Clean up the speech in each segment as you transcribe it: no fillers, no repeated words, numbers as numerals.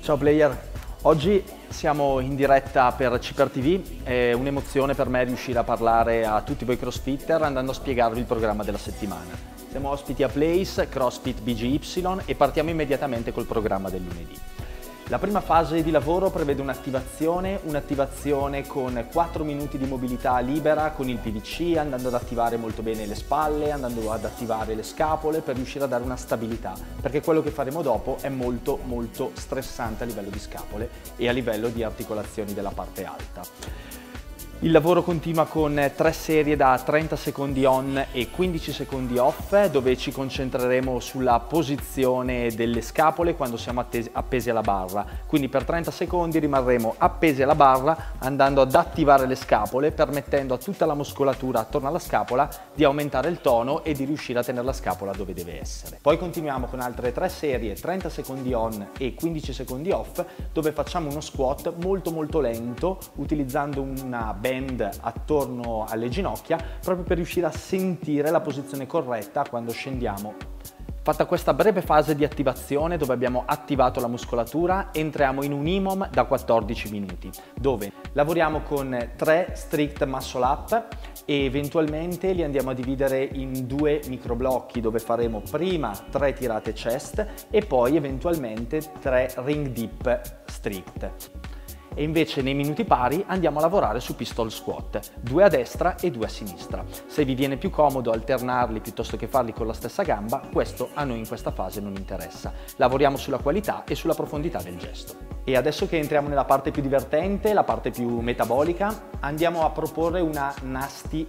Ciao player, oggi siamo in diretta per Ciper TV, è un'emozione per me riuscire a parlare a tutti voi crossfitter andando a spiegarvi il programma della settimana. Siamo ospiti a Place, CrossFit BGY e partiamo immediatamente col programma del lunedì. La prima fase di lavoro prevede un'attivazione con 4 minuti di mobilità libera con il PVC, andando ad attivare molto bene le spalle, andando ad attivare le scapole per riuscire a dare una stabilità, perché quello che faremo dopo è molto stressante a livello di scapole e a livello di articolazioni della parte alta. Il lavoro continua con 3 serie da 30 secondi on e 15 secondi off, dove ci concentreremo sulla posizione delle scapole quando siamo appesi alla barra. Quindi per 30 secondi rimarremo appesi alla barra andando ad attivare le scapole, permettendo a tutta la muscolatura attorno alla scapola di aumentare il tono e di riuscire a tenere la scapola dove deve essere. Poi continuiamo con altre 3 serie, 30 secondi on e 15 secondi off, dove facciamo uno squat molto lento utilizzando una band attorno alle ginocchia proprio per riuscire a sentire la posizione corretta quando scendiamo. Fatta questa breve fase di attivazione dove abbiamo attivato la muscolatura, entriamo in un IMOM da 14 minuti dove lavoriamo con 3 strict muscle up e eventualmente li andiamo a dividere in 2 microblocchi dove faremo prima 3 tirate chest e poi eventualmente 3 ring dip strict. E invece nei minuti pari andiamo a lavorare su pistol squat, 2 a destra e 2 a sinistra. Se vi viene più comodo alternarli piuttosto che farli con la stessa gamba, questo a noi in questa fase non interessa. Lavoriamo sulla qualità e sulla profondità del gesto. E adesso che entriamo nella parte più divertente, la parte più metabolica, andiamo a proporre una nasty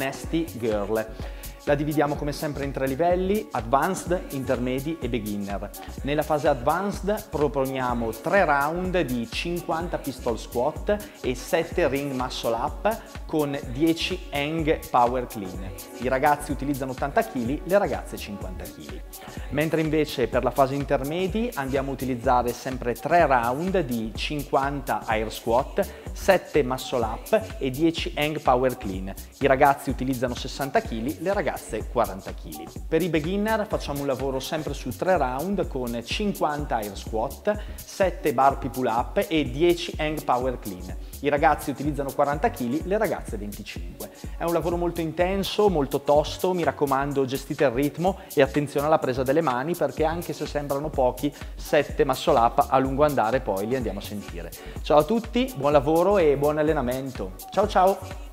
girl. La dividiamo come sempre in 3 livelli, Advanced, Intermedi e Beginner. Nella fase Advanced proponiamo 3 round di 50 pistol squat e 7 ring muscle up con 10 hang power clean. I ragazzi utilizzano 80 kg, le ragazze 50 kg. Mentre invece per la fase Intermedi andiamo a utilizzare sempre 3 round di 50 air squat, 7 muscle up e 10 hang power clean. I ragazzi utilizzano 60 kg, le ragazze 40 kg. Per i beginner facciamo un lavoro sempre su 3 round con 50 air squat, 7 burpee pull up e 10 hang power clean. I ragazzi utilizzano 40 kg, le ragazze 25. È un lavoro molto intenso, molto tosto, mi raccomando gestite il ritmo e attenzione alla presa delle mani perché anche se sembrano pochi, 7 muscle up a lungo andare poi li andiamo a sentire. Ciao a tutti, buon lavoro e buon allenamento. Ciao ciao!